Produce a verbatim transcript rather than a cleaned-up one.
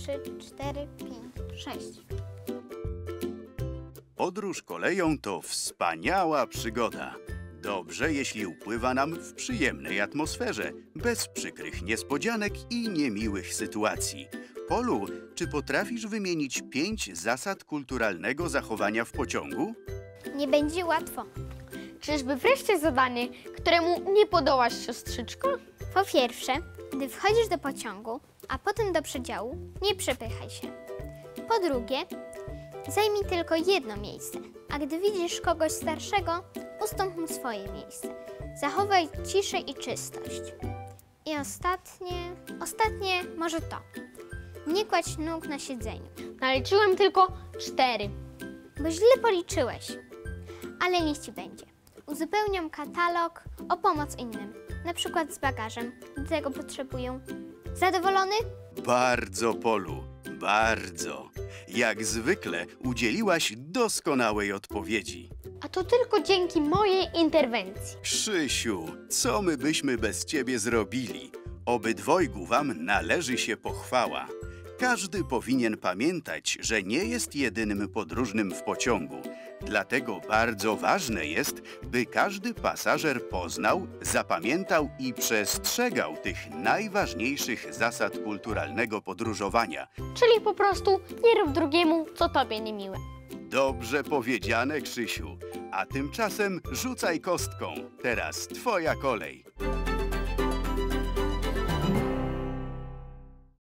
trzy, cztery, pięć, sześć. Podróż koleją to wspaniała przygoda. Dobrze, jeśli upływa nam w przyjemnej atmosferze, bez przykrych niespodzianek i niemiłych sytuacji. Polu, czy potrafisz wymienić pięć zasad kulturalnego zachowania w pociągu? Nie będzie łatwo. Czyżby wreszcie zadanie, któremu nie podołaś, siostrzyczko? Po pierwsze, gdy wchodzisz do pociągu, a potem do przedziału, nie przepychaj się. Po drugie, zajmij tylko jedno miejsce, a gdy widzisz kogoś starszego, ustąp mu swoje miejsce. Zachowaj ciszę i czystość. I ostatnie, ostatnie może to. Nie kładź nóg na siedzeniu, Naliczyłem tylko cztery. bo źle policzyłeś. Ale niech ci będzie. Uzupełniam katalog o pomoc innym, na przykład z bagażem, gdy tego potrzebują. Zadowolony? Bardzo, Polu, bardzo. Jak zwykle udzieliłaś doskonałej odpowiedzi. A to tylko dzięki mojej interwencji. Krzysiu, co my byśmy bez ciebie zrobili? Obydwojgu wam należy się pochwała. Każdy powinien pamiętać, że nie jest jedynym podróżnym w pociągu. Dlatego bardzo ważne jest, by każdy pasażer poznał, zapamiętał i przestrzegał tych najważniejszych zasad kulturalnego podróżowania. Czyli po prostu nie rób drugiemu, co tobie niemiłe. Dobrze powiedziane, Krzysiu. A tymczasem rzucaj kostką. Teraz twoja kolej.